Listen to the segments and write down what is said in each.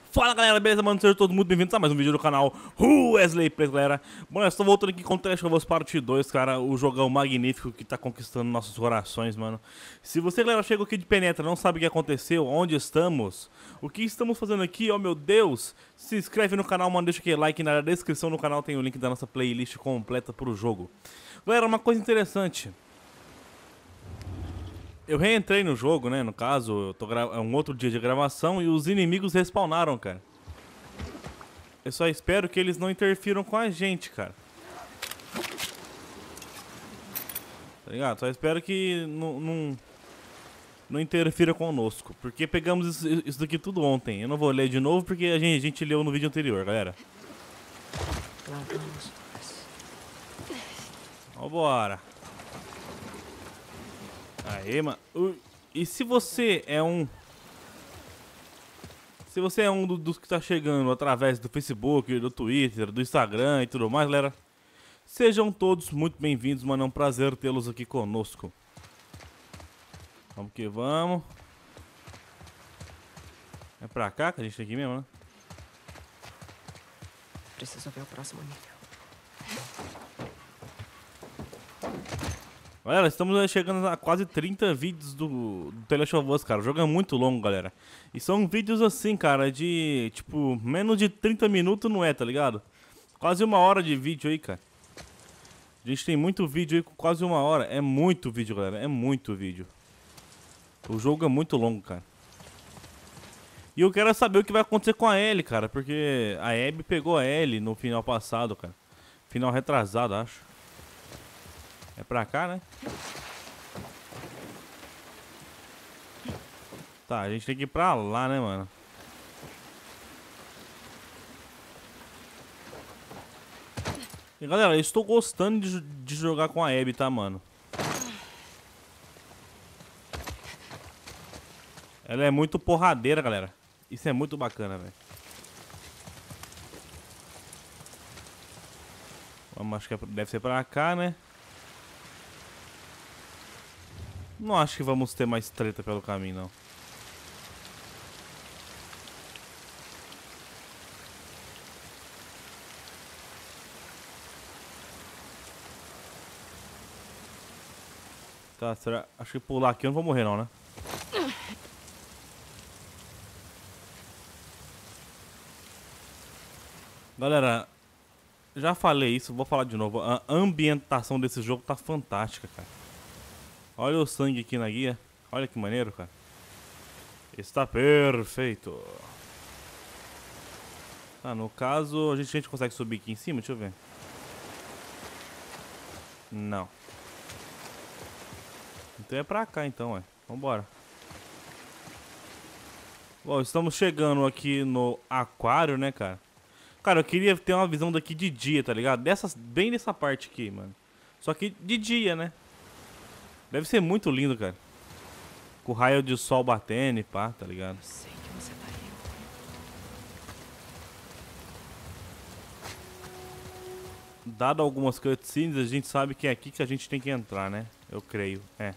Fala galera, beleza, mano? Sejam todos muito bem-vindos a mais um vídeo do canal Wesley Plays, galera. Bom, eu estou voltando aqui com o Trash of Us Part 2, cara. O jogão magnífico que tá conquistando nossos corações, mano. Se você, galera, chegou aqui de penetra, não sabe o que aconteceu, onde estamos, o que estamos fazendo aqui, oh meu Deus, se inscreve no canal, mano, deixa aquele like, na descrição do canal tem o link da nossa playlist completa pro jogo. Galera, uma coisa interessante. Eu reentrei no jogo, né? No caso, é um outro dia de gravação e os inimigos respawnaram, cara. Eu só espero que eles não interfiram com a gente, cara. Tá ligado? Só espero que não interfira conosco. Porque pegamos isso daqui tudo ontem. Eu não vou ler de novo porque a gente leu no vídeo anterior, galera. Vambora. Aê, mano. E se você é um... Se você é um dos que tá chegando através do Facebook, do Twitter, do Instagram e tudo mais, galera, sejam todos muito bem-vindos, mano. É um prazer tê-los aqui conosco. Vamos que vamos. É pra cá que a gente tem aqui mesmo, né? Preciso ver o próximo nível. Galera, estamos chegando a quase 30 vídeos do The Last of Us, cara. O jogo é muito longo, galera. E são vídeos assim, cara, de, tipo, menos de 30 minutos não é, tá ligado? Quase uma hora de vídeo aí, cara. A gente tem muito vídeo aí com quase uma hora. É muito vídeo, galera. É muito vídeo. O jogo é muito longo, cara. E eu quero saber o que vai acontecer com a Ellie, cara. Porque a Abby pegou a Ellie no final passado, cara. Final retrasado, acho. É pra cá, né? Tá, a gente tem que ir pra lá, né, mano? E galera, eu estou gostando de jogar com a Abby, tá, mano? Ela é muito porradeira, galera. Isso é muito bacana, velho. Vamos, acho que deve ser pra cá, né? Não acho que vamos ter mais treta pelo caminho, não. Tá, será? Acho que pular aqui eu não vou morrer, não, né? Galera, já falei isso, vou falar de novo. A ambientação desse jogo tá fantástica, cara. Olha o sangue aqui na guia. Olha que maneiro, cara. Está perfeito. Tá, no caso, a gente consegue subir aqui em cima? Deixa eu ver. Não. Então é pra cá, então, ué. Vambora. Bom, estamos chegando aqui no aquário, né, cara? Cara, eu queria ter uma visão daqui de dia, tá ligado? Bem nessa parte aqui, mano. Só que de dia, né? Deve ser muito lindo, cara. Com o raio de sol batendo e pá, tá ligado? Sei que você tá aí. Dado algumas cutscenes, a gente sabe que é aqui que a gente tem que entrar, né? Eu creio, é.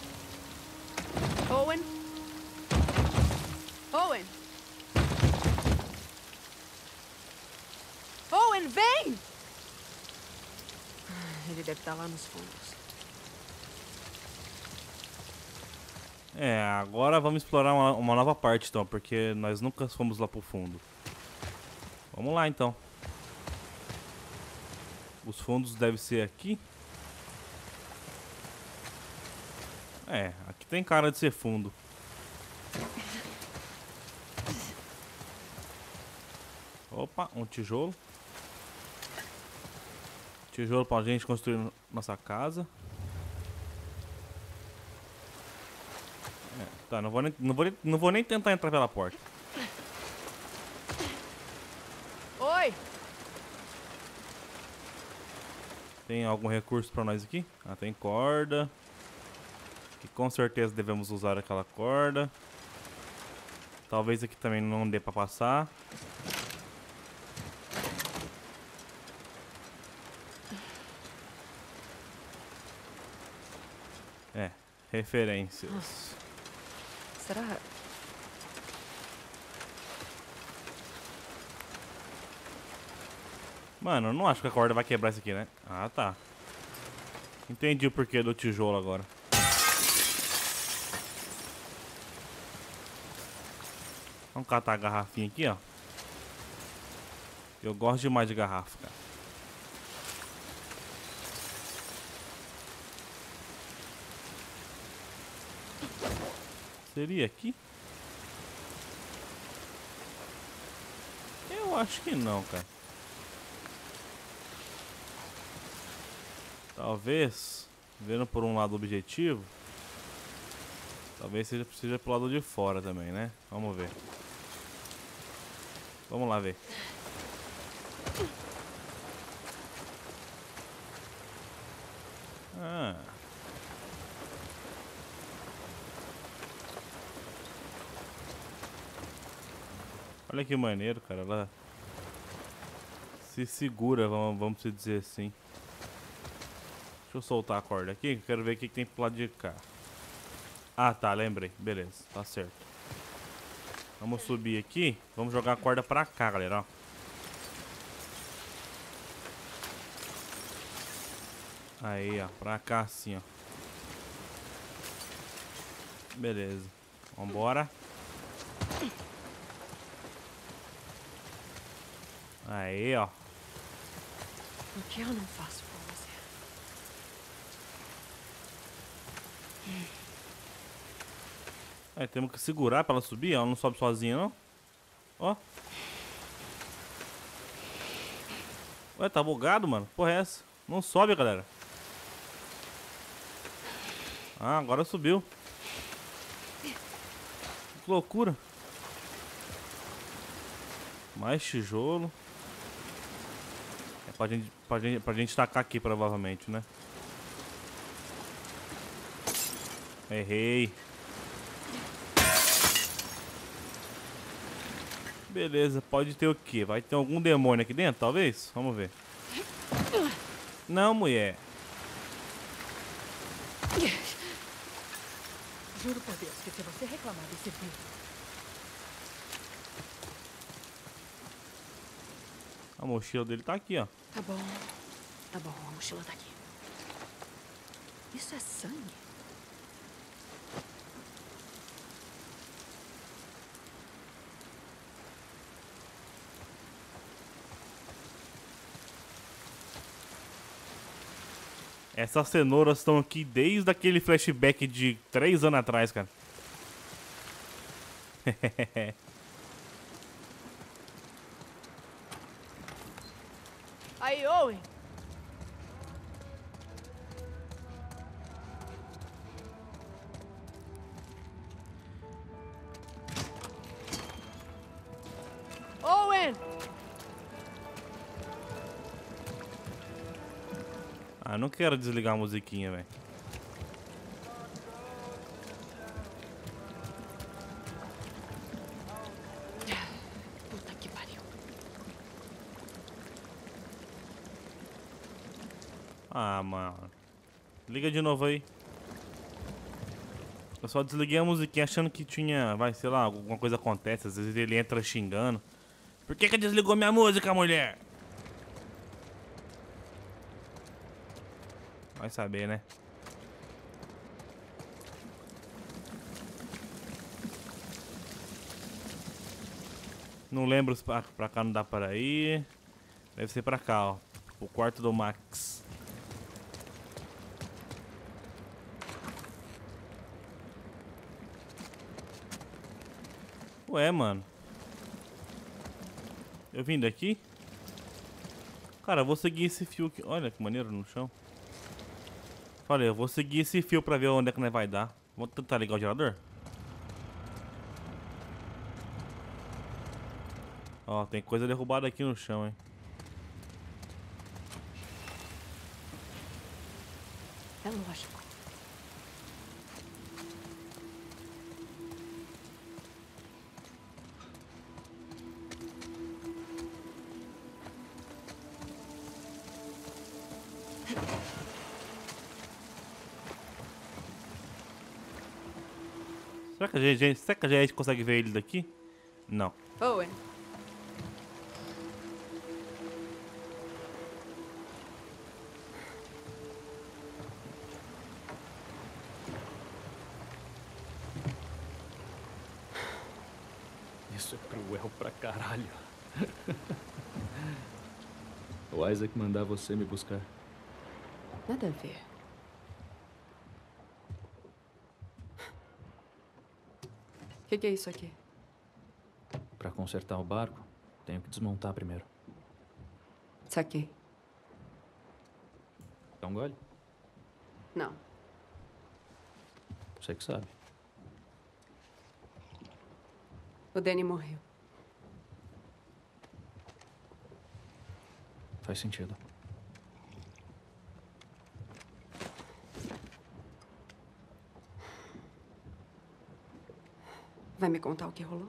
Owen? Owen? Owen, vem! Ele deve estar lá nos fundos. É, agora vamos explorar uma nova parte, então, porque nós nunca fomos lá pro fundo. Vamos lá, então. Os fundos devem ser aqui. É, aqui tem cara de ser fundo. Opa, um tijolo. Tijolo pra gente construir nossa casa. É, tá, não vou nem tentar entrar pela porta. Oi! Tem algum recurso pra nós aqui? Ah, tem corda. Que com certeza devemos usar aquela corda. Talvez aqui também não dê pra passar. É, referências. Será? Mano, eu não acho que a corda vai quebrar isso aqui, né? Ah, tá. Entendi o porquê do tijolo agora. Vamos catar a garrafinha aqui, ó. Eu gosto demais de garrafa, cara. Seria aqui? Eu acho que não, cara. Talvez, vendo por um lado objetivo, talvez seja pro lado de fora também, né? Vamos ver. Vamos lá ver. Ah. Olha que maneiro, cara. Ela se segura, vamos dizer assim. Deixa eu soltar a corda aqui, que eu quero ver o que tem pro lado de cá. Ah, tá, lembrei. Beleza, tá certo. Vamos subir aqui. Vamos jogar a corda pra cá, galera, ó. Aí, ó, pra cá assim, ó. Beleza. Vambora. Aí, ó. O que eu não faço por você? Aí, temos que segurar pra ela subir. Ela não sobe sozinha, não. Ó. Ué, tá bugado, mano? Porra é essa? Não sobe, galera. Ah, agora subiu. Que loucura. Mais tijolo. É pra gente tacar aqui, provavelmente, né? Errei. Beleza, pode ter o quê? Vai ter algum demônio aqui dentro, talvez? Vamos ver. Não, mulher. Juro por Deus que se você reclamar desse filme... A mochila dele tá aqui, ó. Tá bom, a mochila tá aqui. Isso é sangue? Essas cenouras estão aqui desde aquele flashback de 3 anos atrás, cara. Aí, Owen! Owen! Ah, não quero desligar a musiquinha, velho. Puta que pariu. Ah, mano. Liga de novo aí. Eu só desliguei a musiquinha achando que tinha, vai, sei lá, alguma coisa acontece. Às vezes ele entra xingando. Por que desligou minha música, mulher? Vai saber, né? Não lembro se pra cá não dá para ir. Deve ser pra cá, ó. O quarto do Max. Ué, mano. Eu vim daqui? Cara, eu vou seguir esse fio aqui. Olha que maneiro no chão. Falei, eu vou seguir esse fio pra ver onde é que nós vai dar. Vamos tentar ligar o gerador? Ó, tem coisa derrubada aqui no chão, hein. É lógico. Será que a gente consegue ver ele daqui? Não. Owen! Isso é cruel pra caralho. O Isaac mandar você me buscar. Nada a ver. O que é isso aqui? Pra consertar o barco, tenho que desmontar primeiro. Saquei. Dá um gole? Não. Você que sabe. O Danny morreu. Faz sentido. Vai me contar o que rolou?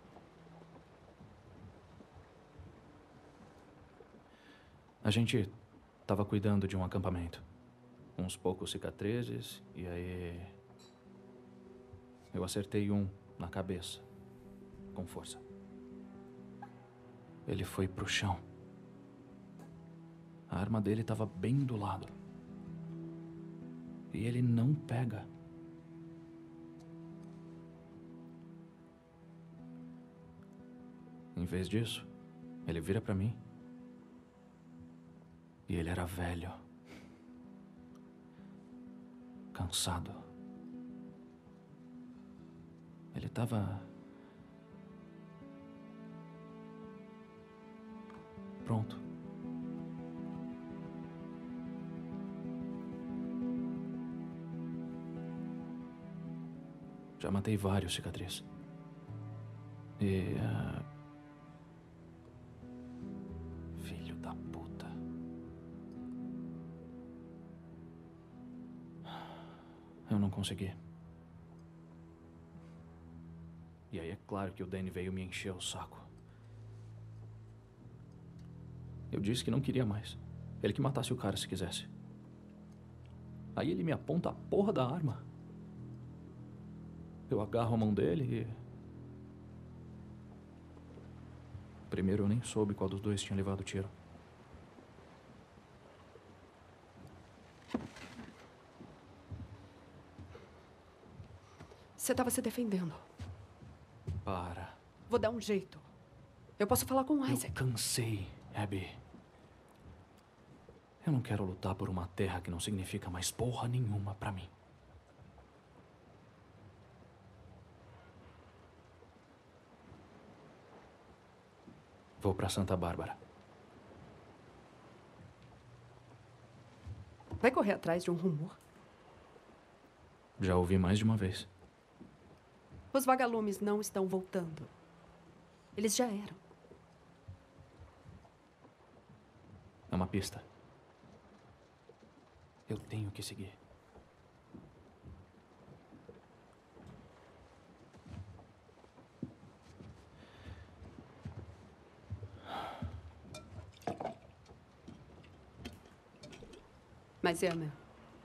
A gente tava cuidando de um acampamento. Uns poucos cicatrizes, e aí... eu acertei um na cabeça. Com força. Ele foi pro chão. A arma dele tava bem do lado. E ele não pega. Em vez disso, ele vira pra mim. E ele era velho. Cansado. Ele tava... pronto. Já matei vários cicatrizes. E... filho da puta. Eu não consegui. E aí é claro que o Danny veio me encher o saco. Eu disse que não queria mais. Ele que matasse o cara se quisesse. Aí ele me aponta a porra da arma. Eu agarro a mão dele e... primeiro eu nem soube qual dos dois tinha levado o tiro. Você estava se defendendo. Para. Vou dar um jeito. Eu posso falar com o Isaac. Eu cansei, Abby. Eu não quero lutar por uma terra que não significa mais porra nenhuma pra mim. Vou pra Santa Bárbara. Vai correr atrás de um rumor. Já ouvi mais de uma vez. Os vagalumes não estão voltando. Eles já eram. É uma pista. Eu tenho que seguir. Mas é, Mel.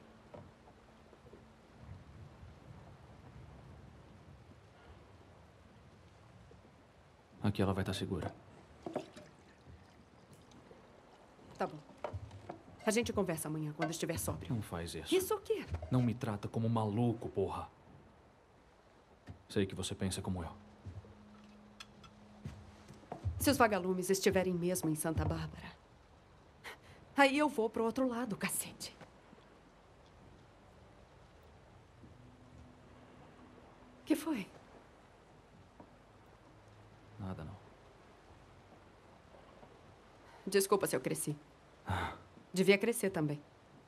Aqui ela vai estar segura. Tá bom. A gente conversa amanhã, quando estiver sóbrio. Não faz isso. Isso o quê? Não me trata como maluco, porra. Sei que você pensa como eu. Se os vagalumes estiverem mesmo em Santa Bárbara, aí eu vou pro outro lado, cacete. Que foi? Nada, não. Desculpa se eu cresci. Devia crescer também.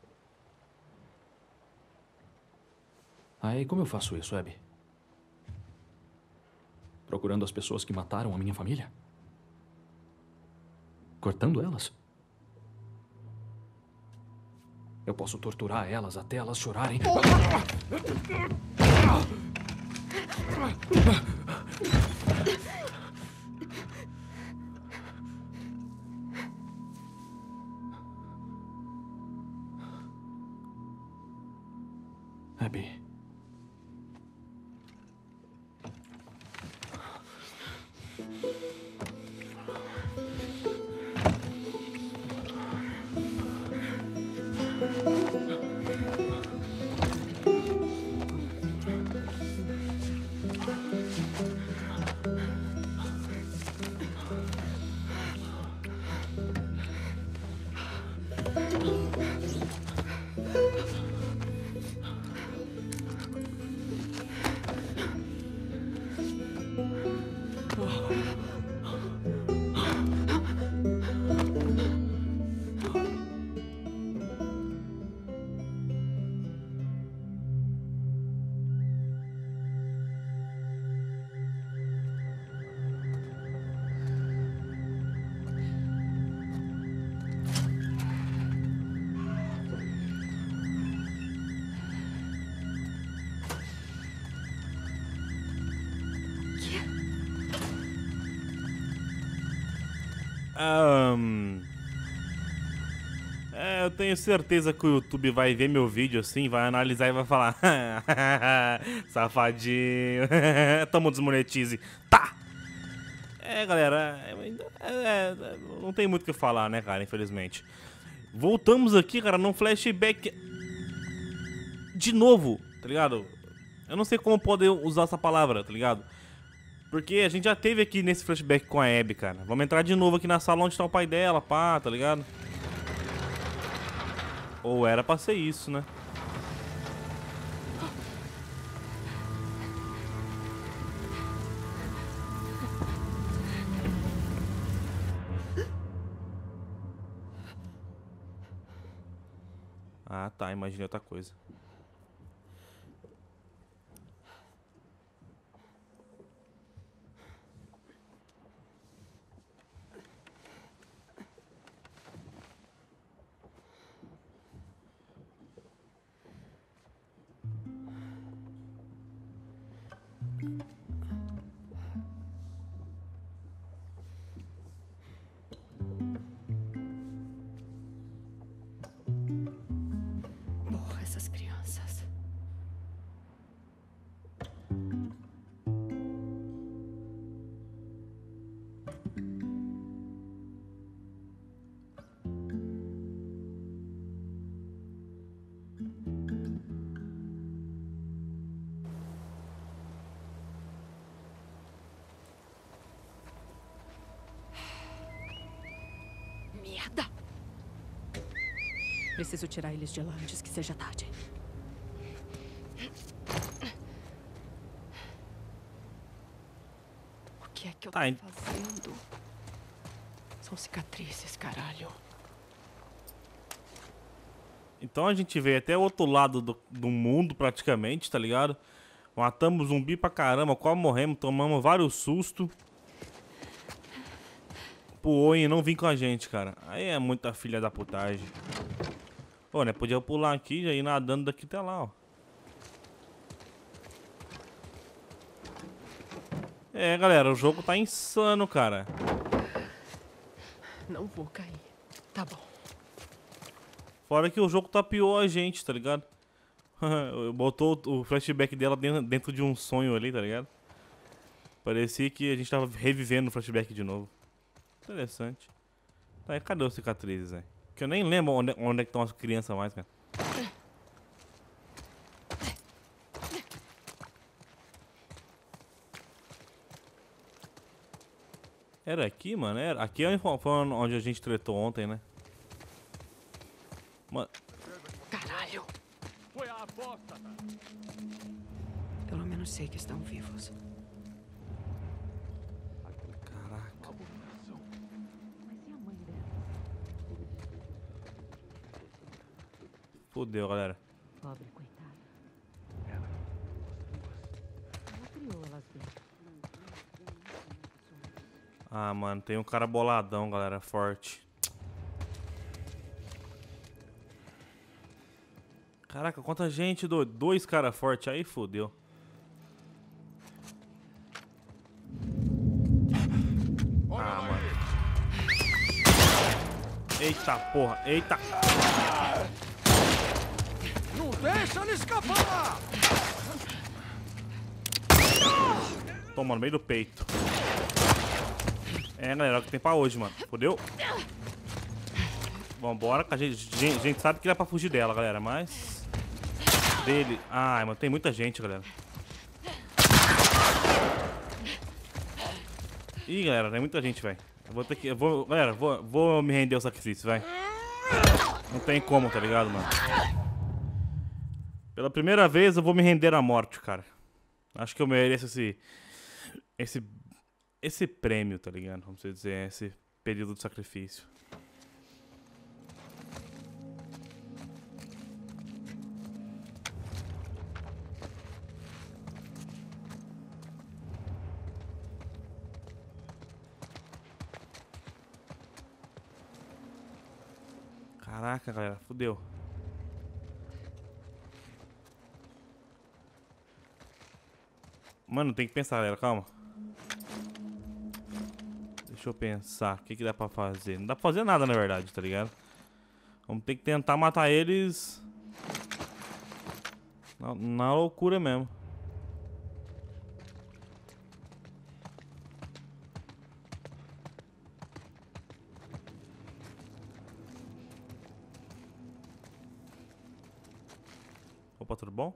Aí, como eu faço isso, Abby? Procurando as pessoas que mataram a minha família? Cortando elas? Eu posso torturar elas até elas chorarem. Abby. Eu tenho certeza que o YouTube vai ver meu vídeo assim, vai analisar e vai falar: safadinho, toma desmonetize. Tá! Galera, não tem muito o que falar, né, cara, infelizmente. Voltamos aqui, cara, num flashback de novo, tá ligado? Eu não sei como poder usar essa palavra, tá ligado? Porque a gente já teve aqui nesse flashback com a Abby, cara. Vamos entrar de novo aqui na sala onde tá o pai dela, pá, tá ligado? Ou era pra ser isso, né? Ah, tá, imaginei outra coisa. Porra, essas crianças. Merda! Preciso tirar eles de lá antes que seja tarde. O que é que eu tô fazendo? São cicatrizes, caralho. Então a gente veio até o outro lado do mundo, praticamente, tá ligado? Matamos zumbi pra caramba, quase morremos, tomamos vários sustos. Pro Owen não vir com a gente, cara. Aí é muita filha da putagem. Pô, né? Podia pular aqui e já ir nadando daqui até lá, ó. Galera, o jogo tá insano, cara. Não vou cair. Tá bom. Fora que o jogo tapeou a gente, tá ligado? Botou o flashback dela dentro de um sonho ali, tá ligado? Parecia que a gente tava revivendo o flashback de novo. Interessante. Tá, e cadê os cicatrizes, velho? Que eu nem lembro onde é que estão as crianças mais, cara. Era aqui, mano? Aqui foi onde a gente tretou ontem, né? Mano. Caralho! Foi a aposta, tá? Pelo menos sei que estão vivos. Caraca. Fudeu, galera. Pobre coitada. Ela criou elas bem. Ah, mano, tem um cara boladão, galera, forte. Caraca, quanta gente, dois caras fortes aí, fodeu. Ah, mano. Eita porra, eita. Não deixa ele escapar! Toma no meio do peito. Galera, é o que tem pra hoje, mano. Fodeu? Vambora, que a gente sabe que dá pra fugir dela, galera, mas... Dele... Ai, mano, tem muita gente, galera. Ih, galera, tem muita gente, velho. Eu vou ter que... galera, vou me render ao sacrifício, vai. Não tem como, tá ligado, mano? Pela primeira vez eu vou me render à morte, cara. Acho que eu mereço esse prêmio, tá ligado? Vamos dizer, esse período de sacrifício. Caraca, galera, fodeu. Mano, tem que pensar, galera, calma. Deixa eu pensar. O que que dá pra fazer? Não dá pra fazer nada, na verdade, tá ligado? Vamos ter que tentar matar eles... Na loucura mesmo. Opa, tudo bom?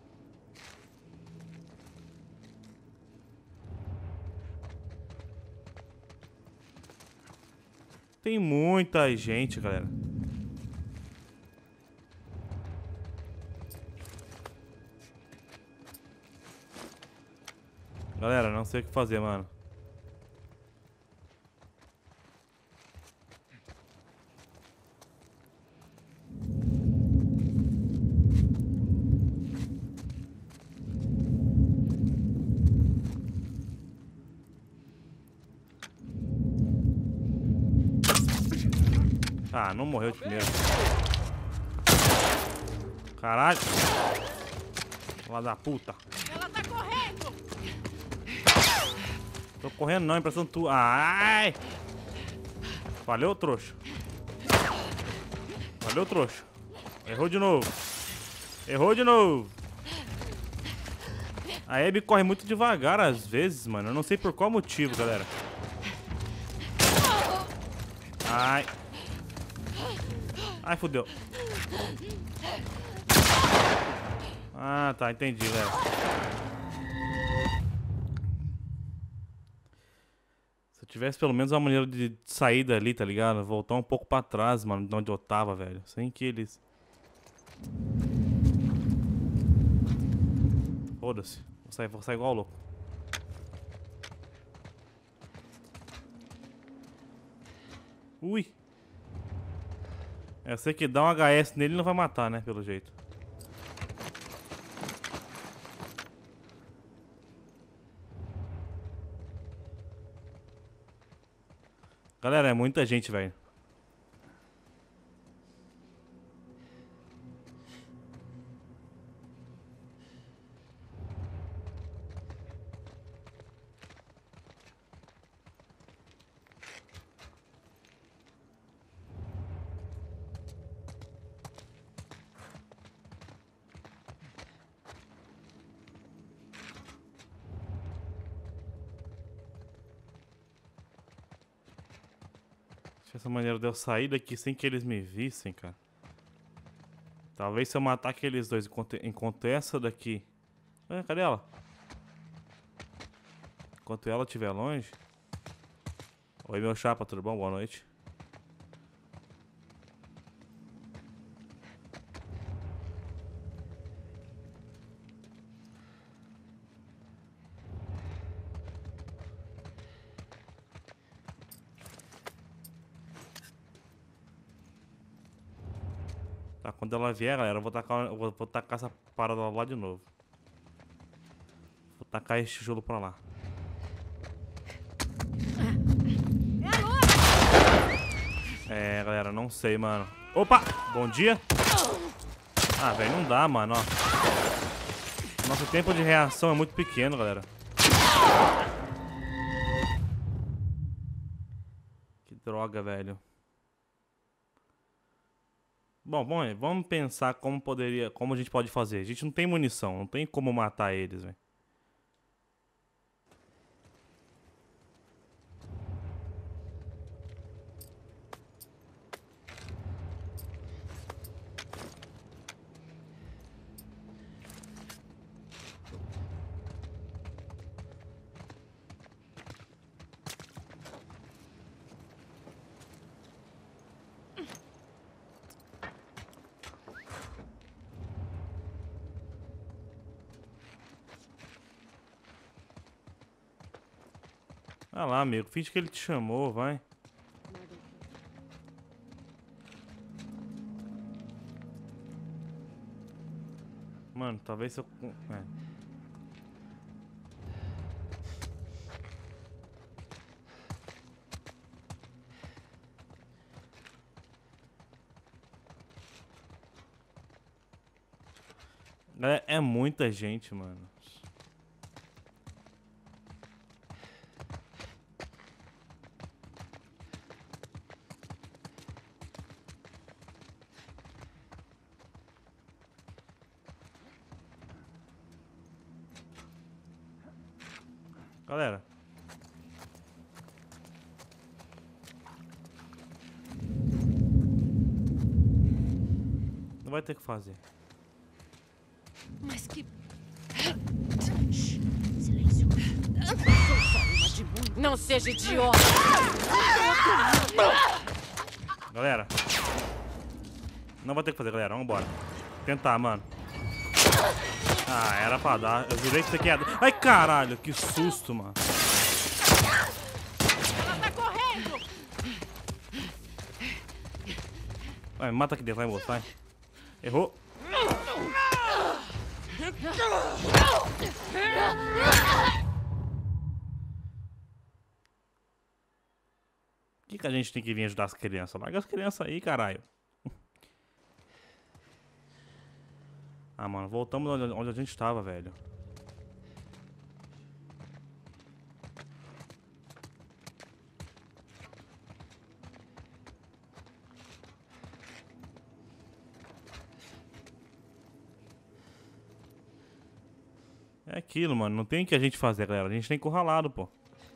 Tem muita gente, galera. Galera, não sei o que fazer, mano. Ah, não morreu de primeiro. Caralho. Lá da puta. Ela tá correndo! Tô correndo não, impressão tua. Ai! Valeu, trouxa. Valeu, trouxa. Errou de novo. Errou de novo. A Abby corre muito devagar às vezes, mano. Eu não sei por qual motivo, galera. Ai. Ai, fodeu. Ah, tá, entendi, velho. Se eu tivesse pelo menos uma maneira de sair dali, tá ligado? Voltar um pouco pra trás, mano, de onde eu tava, velho. Sem que eles... Foda-se. Vou sair igual louco. Ui. Eu sei que dá um HS nele e não vai matar, né? Pelo jeito. Galera, é muita gente, velho. Essa maneira de eu sair daqui sem que eles me vissem, cara. Talvez se eu matar aqueles dois enquanto essa daqui... cadê ela? Enquanto ela estiver longe... Oi, meu chapa, tudo bom? Boa noite. Tá, quando ela vier, galera, eu vou tacar essa parada lá de novo. Vou tacar esse tijolo pra lá. É, galera, não sei, mano. Opa! Bom dia! Ah, velho, não dá, mano, ó. Nosso tempo de reação é muito pequeno, galera. Que droga, velho. Bom, vamos pensar como a gente pode fazer. A gente não tem munição, não tem como matar eles, velho. Ah lá, amigo. Finge que ele te chamou, vai. Mano, talvez se eu... É muita gente, mano. Galera. Não vai ter o que fazer. Mas que... Silêncio. Não seja idiota! Galera. Não vai ter o que fazer, galera. Vambora. Tentar, mano. Ah, era pra dar. Eu virei que você quer. Ai, caralho. Que susto, mano. Ela tá correndo! Vai, mata aqui dentro, vai, moço. Vai. Errou. Por que a gente tem que vir ajudar as crianças? Larga as crianças aí, caralho. Ah, mano, voltamos onde a gente tava, velho. É aquilo, mano. Não tem o que a gente fazer, galera. A gente tem encurralado, pô.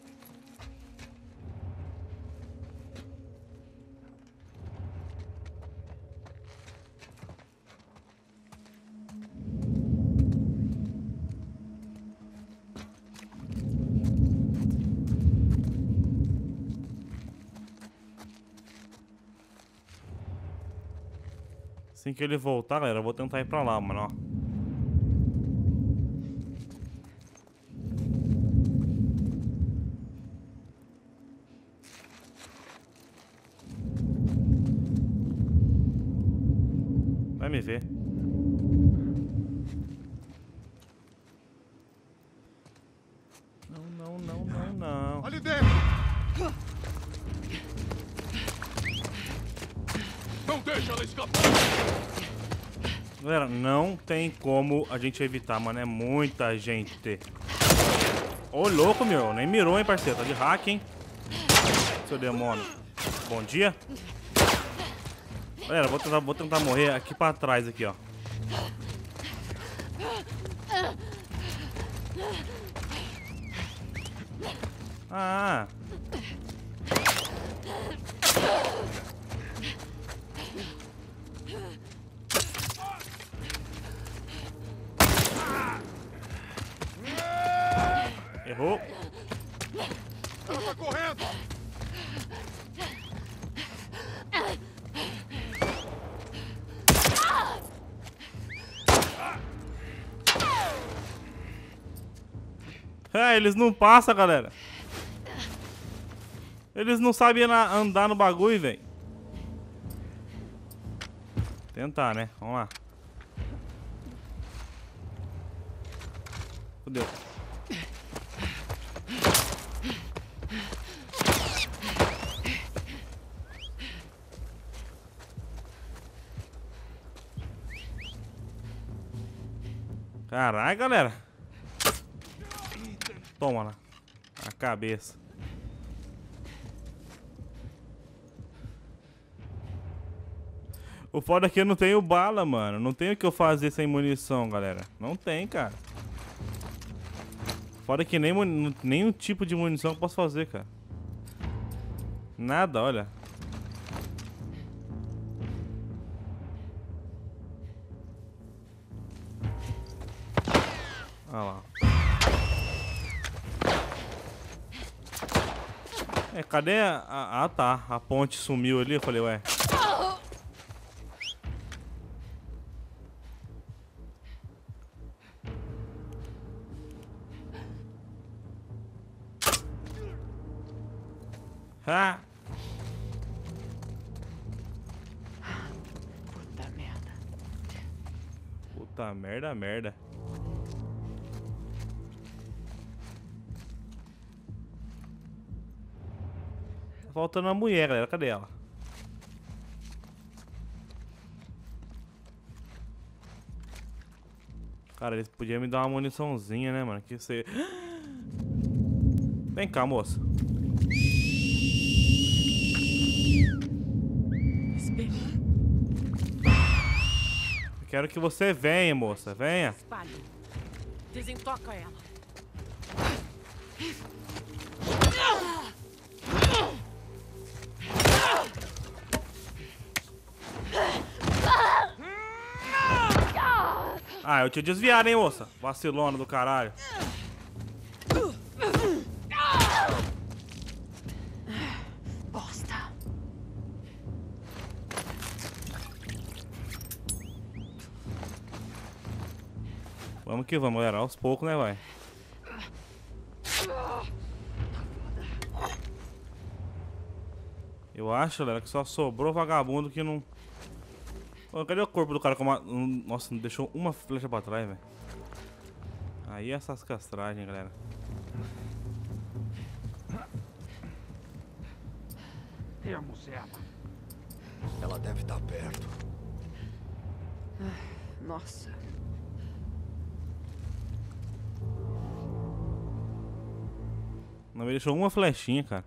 Assim que ele voltar, galera, eu vou tentar ir pra lá, mano, ó. Vai me ver. Não. Ali dentro! Não deixa ela escapar! Galera, não tem como a gente evitar, mano. É muita gente. Ô, louco, meu. Nem mirou, hein, parceiro. Tá de hack, hein? Seu demônio. Bom dia. Galera, vou tentar morrer aqui pra trás, aqui, ó. Ah. Errou. Ela tá correndo! É, eles não passam, galera. Eles não sabem andar no bagulho, velho. Tentar, né? Vamos lá. Fudeu. Caralho, galera. Toma lá. A cabeça. O foda é que eu não tenho bala, mano. Não tenho o que eu fazer sem munição, galera. Não tem, cara. Foda é que nenhum tipo de munição eu posso fazer, cara. Nada, olha. Olha lá. Cadê a... Ah, tá. A ponte sumiu ali. Eu falei, ué. Ah! Puta merda. Puta merda. Tá faltando uma mulher, galera. Cadê ela? Cara, eles podiam me dar uma muniçãozinha, né, mano? Que você... Vem cá, moça. Eu quero que você venha, moça. Venha. Espalhe. Desentoca ela. Ah, eu tinha desviado, hein, moça? Vacilona do caralho. Bosta. Vamos que vamos, galera. Aos poucos, né, vai? Eu acho, galera, que só sobrou vagabundo que não... Ô, cadê o corpo do cara com uma... Nossa, não deixou uma flecha pra trás, velho. Aí essas castragens, galera. Temos ela. Ela deve estar perto. Nossa. Não me deixou uma flechinha, cara.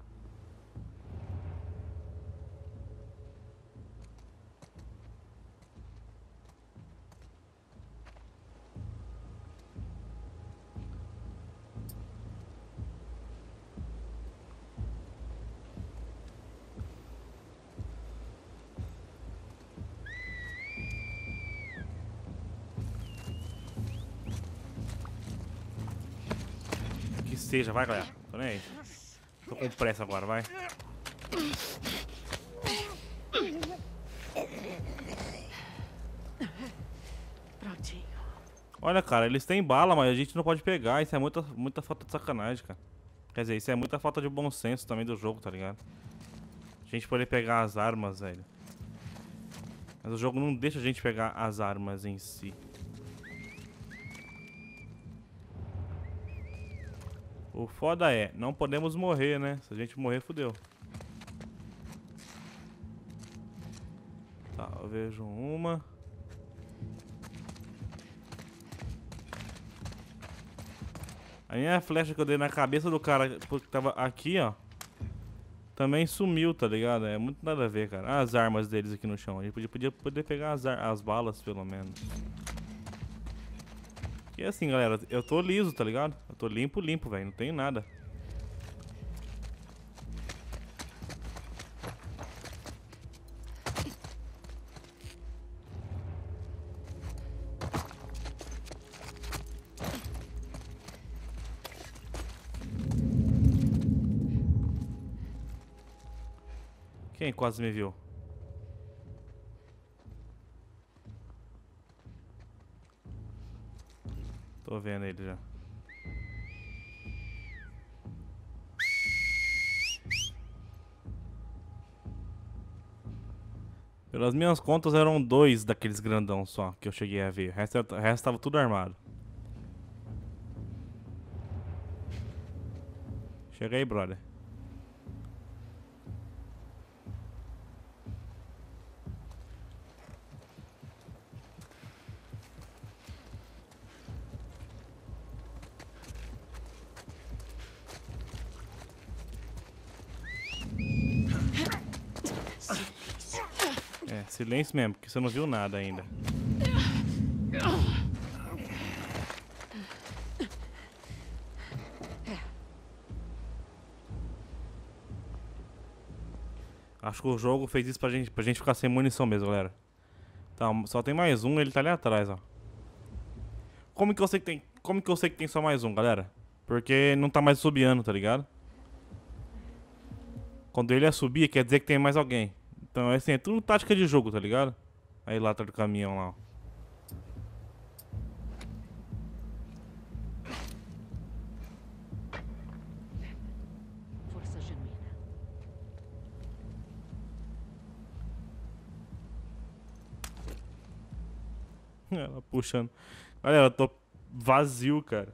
Que seja, vai, galera. Tô nem aí. Tô com pressa agora, vai. Prontinho. Olha, cara, eles têm bala, mas a gente não pode pegar. Isso é muita falta de sacanagem, cara. Quer dizer, isso é muita falta de bom senso também do jogo, tá ligado? A gente poder pegar as armas, velho. Mas o jogo não deixa a gente pegar as armas em si. O foda é, não podemos morrer, né? Se a gente morrer, fodeu. Tá, eu vejo uma. A minha flecha que eu dei na cabeça do cara que tava aqui, ó, também sumiu, tá ligado? É muito nada a ver, cara. As armas deles aqui no chão. A gente podia pegar as balas, pelo menos. E assim, galera, eu tô liso, tá ligado? Eu tô limpo, velho. Não tenho nada. Quem quase me viu? Tô vendo ele já. Pelas minhas contas eram 2 daqueles grandão só que eu cheguei a ver. O resto tava tudo armado. Chega aí, brother. É, silêncio mesmo, porque você não viu nada ainda. Acho que o jogo fez isso pra gente ficar sem munição mesmo, galera. Tá, só tem mais um, ele tá ali atrás, ó. Como que eu sei que tem só mais um, galera? Porque não tá mais subiando, tá ligado? Quando ele ia subir, quer dizer que tem mais alguém. Então, assim, é tudo tática de jogo, tá ligado? Aí lá atrás do caminhão lá, ó. Força genuína. Ela puxando. Galera, eu tô vazio, cara.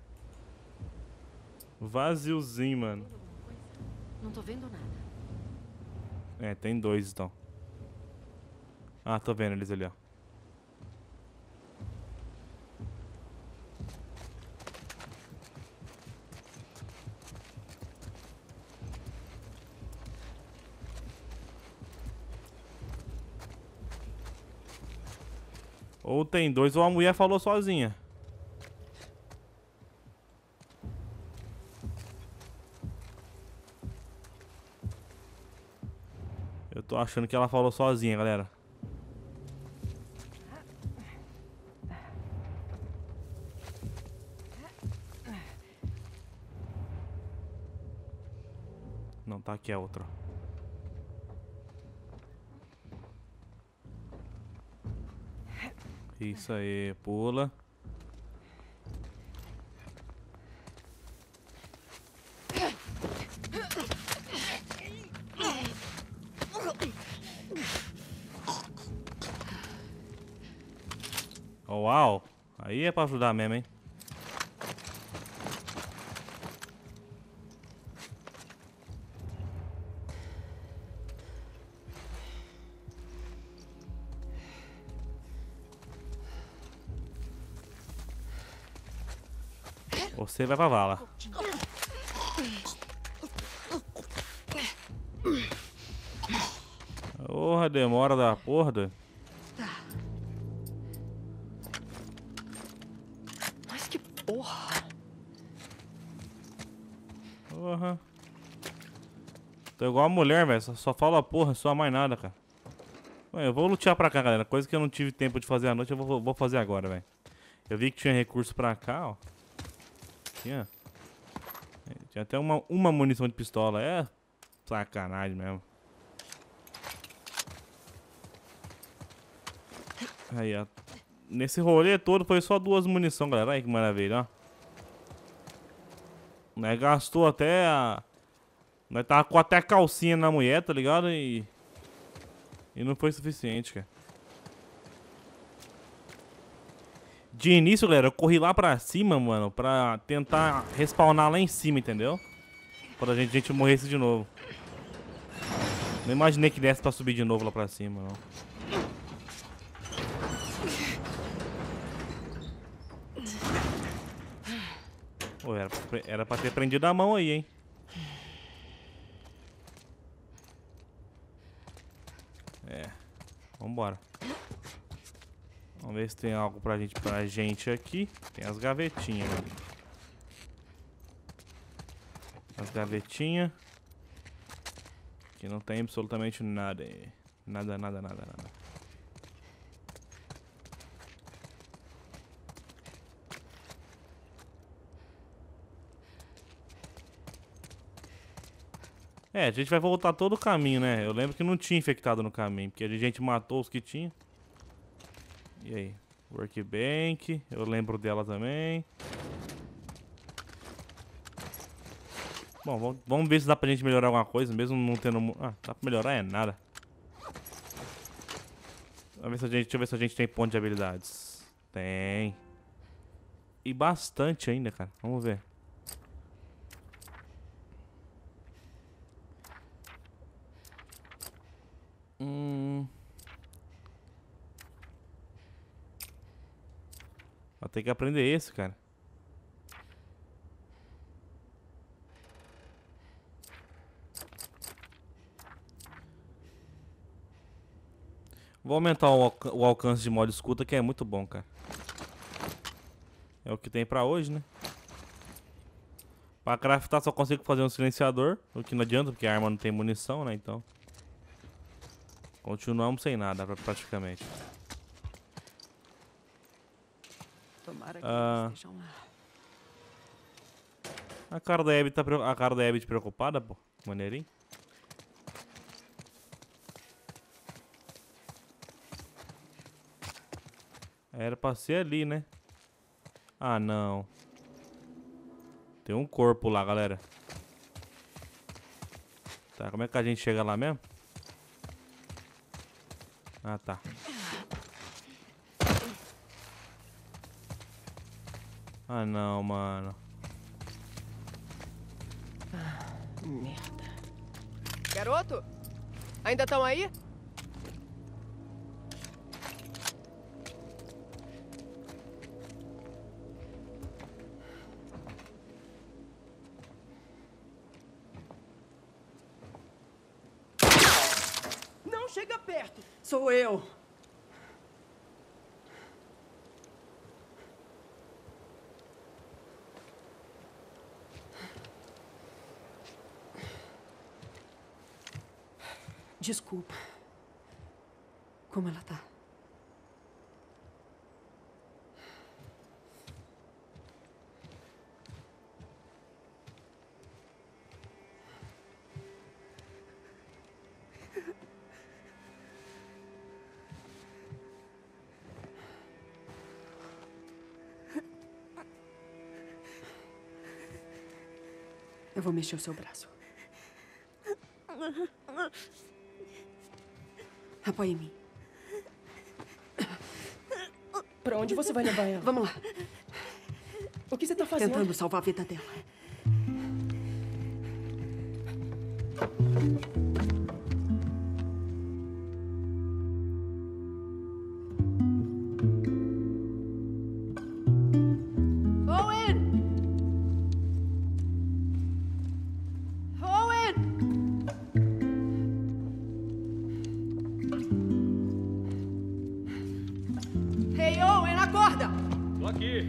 Vaziozinho, mano. Não tô vendo nada. É, tem 2 então. Ah, tô vendo eles ali, ó. Ou tem 2 ou a mulher falou sozinha. Eu tô achando que ela falou sozinha, galera. Não, tá aqui a outra. Isso aí, pula. Oh, uau! Aí é pra ajudar mesmo, hein? Você vai pra vala. Porra, demora da porra, doido. Mas que porra! Porra. Tô igual a mulher, velho. Só fala porra, só mais nada, cara. Ué, eu vou lutear pra cá, galera. Coisa que eu não tive tempo de fazer à noite, eu vou fazer agora, velho. Eu vi que tinha recurso pra cá, ó. Tinha. Tinha até uma munição de pistola. É sacanagem mesmo. Aí, ó. Nesse rolê todo foi só 2 munições, galera. Olha que maravilha, ó. Nós gastou até a... Nós tava com até a calcinha na mulher, tá ligado? E não foi suficiente, cara. De início, galera, eu corri lá pra cima, mano, pra tentar respawnar lá em cima, entendeu? Pra gente morresse de novo. Não imaginei que desse pra subir de novo lá pra cima, não. Pô, era pra ter prendido a mão aí, hein? É. Vambora. Vamos ver se tem algo pra gente aqui. Tem as gavetinhas, né? As gavetinhas. Aqui não tem absolutamente nada. Nada. É, a gente vai voltar todo o caminho, né? Eu lembro que não tinha infectado no caminho, porque a gente matou os que tinha. E aí? Workbank, eu lembro dela também. Bom, vamos ver se dá pra gente melhorar alguma coisa, mesmo não tendo... Ah, dá pra melhorar é nada. Deixa eu ver se a gente tem ponto de habilidades. Tem. E bastante ainda, cara. Vamos ver. Vou ter que aprender esse, cara. Vou aumentar o alcance de modo escuta, que é muito bom, cara. É o que tem pra hoje, né? Pra craftar só consigo fazer um silenciador, o que não adianta, porque a arma não tem munição, né? Então... Continuamos sem nada, praticamente. Tomara que eles estejam lá. A cara da Abby preocupada, pô. Maneirinho. Era pra ser ali, né? Ah, não. Tem um corpo lá, galera. Tá, como é que a gente chega lá mesmo? Ah, tá. Ah, não, mano. Merda. Garoto? Ainda estão aí? Não chega perto! Sou eu! Desculpa. Como ela tá? Eu vou mexer o seu braço. Apoie em mim. Pra onde você vai levar ela? Vamos lá. O que você tá fazendo? Tentando salvar a vida dela. Owen! Owen! Hey, Owen, acorda! Tô aqui.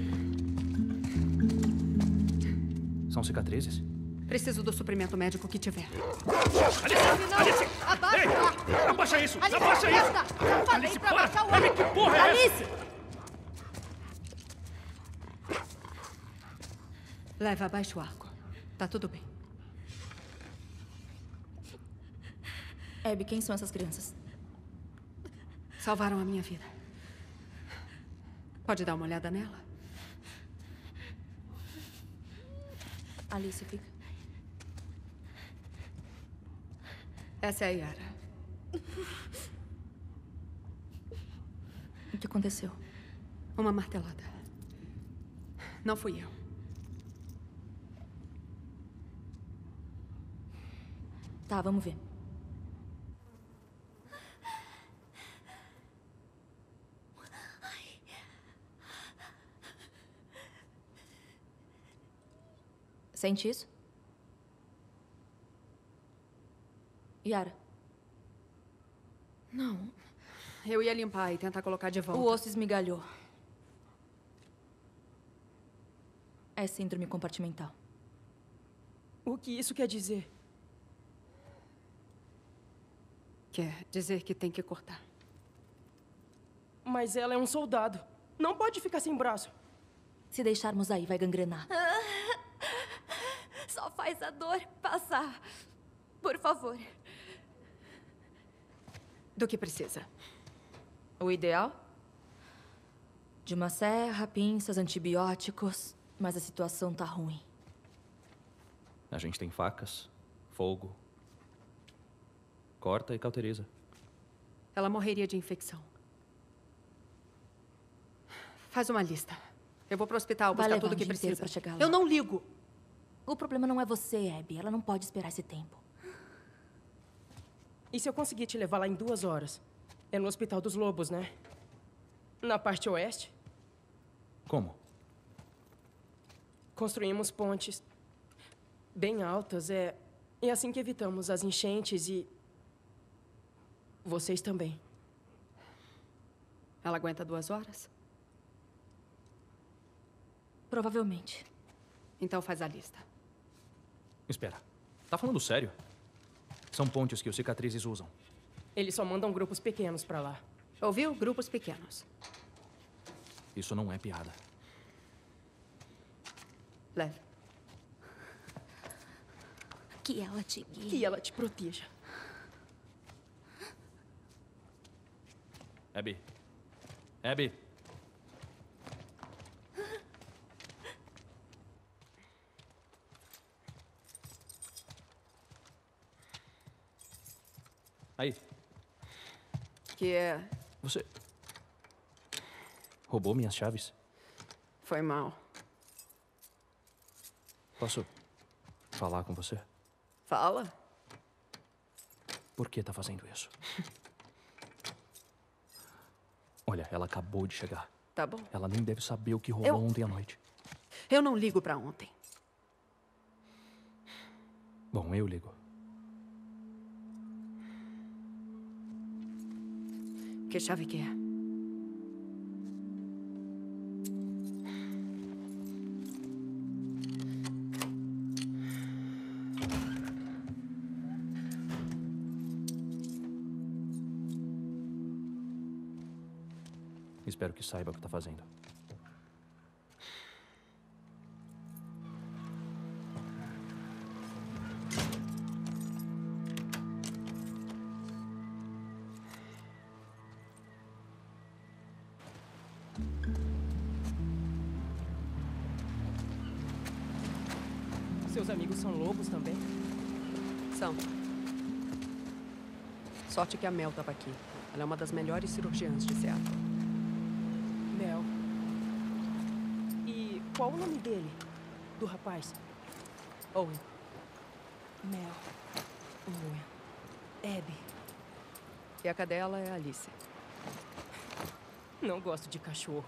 São cicatrizes? Preciso do suprimento médico que tiver. Alice! Abaixa o ar! Abaixa isso! Alice, Abaixa isso! aperta! Eu falei pra abaixar o ar! Que porra é essa? Alice! Leva abaixo o arco. Tá tudo bem. Abby, quem são essas crianças? Salvaram a minha vida. Pode dar uma olhada nela? Alice, fica. Essa é a Yara. O que aconteceu? Uma martelada. Não fui eu. Tá, vamos ver. Sente isso? Yara, Não. Eu ia limpar e tentar colocar de volta. o osso esmigalhou. É síndrome compartimental. O que isso quer dizer? Quer dizer que tem que cortar. Mas ela é um soldado. Não pode ficar sem braço. Se deixarmos aí, vai gangrenar. Só faz a dor passar. Por favor. Do que precisa? O ideal? De uma serra, pinças, antibióticos. Mas a situação tá ruim. A gente tem facas, fogo. Corta e cauteriza. Ela morreria de infecção. Faz uma lista. Eu vou pro hospital Vai buscar levar tudo um que dia inteiro precisa. pra chegar lá. Eu não ligo. O problema não é você, Abby. Ela não pode esperar esse tempo. E se eu conseguir te levar lá em 2 horas? É no Hospital dos Lobos, né? Na parte oeste. Como? Construímos pontes bem altas. É assim que evitamos as enchentes e... vocês também. Ela aguenta 2 horas? Provavelmente. Então faz a lista. Espera. Tá falando sério? São pontes que os cicatrizes usam. Eles só mandam grupos pequenos pra lá. Ouviu? Grupos pequenos. Isso não é piada. Leve. Que ela te guie. Que ela te proteja. Abby. Abby. Aí, Que você roubou minhas chaves? foi mal. Posso falar com você? Fala. Por que tá fazendo isso? Olha, ela acabou de chegar. Tá bom. Ela nem deve saber o que rolou ontem à noite. Eu não ligo pra ontem. Bom, eu ligo. Que chave que é? Espero que saiba o que tá fazendo. Seus amigos são lobos também? São. Sorte que a Mel estava aqui. Ela é uma das melhores cirurgiãs de Seattle. Mel. E qual o nome dele? Do rapaz? Owen. Mel. Owen. Abby. E a cadela é a Alice. Não gosto de cachorro.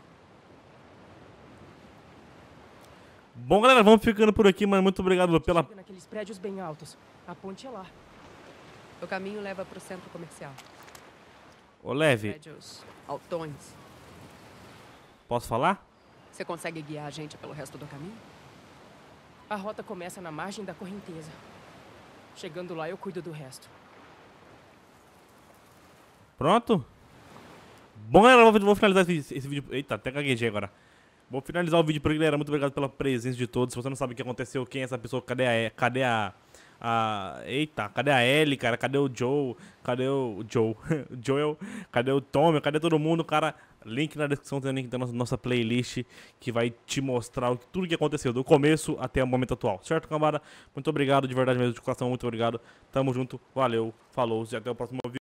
Bom, galera, vamos ficando por aqui, mano. Muito obrigado pela... Chega naqueles prédios bem altos. A ponte é lá. O caminho leva para o centro comercial. Ô, Leve, Prédios altões. posso falar? Você consegue guiar a gente pelo resto do caminho? A rota começa na margem da correnteza. Chegando lá, eu cuido do resto. Pronto? Bom, galera, vou finalizar esse vídeo. Eita, até gaguejei agora. Vou finalizar o vídeo por aqui, galera. Muito obrigado pela presença de todos. Se você não sabe o que aconteceu, quem é essa pessoa, cadê eita, cadê a Ellie, cara? Cadê o Joe? Cadê o Joe? Joel? Cadê o Tommy? Cadê todo mundo, cara? Link na descrição, tem o link da nossa playlist que vai te mostrar tudo o que aconteceu, do começo até o momento atual. Certo, cambada? Muito obrigado, de verdade mesmo, de coração, muito obrigado. Tamo junto, valeu, falou e até o próximo vídeo.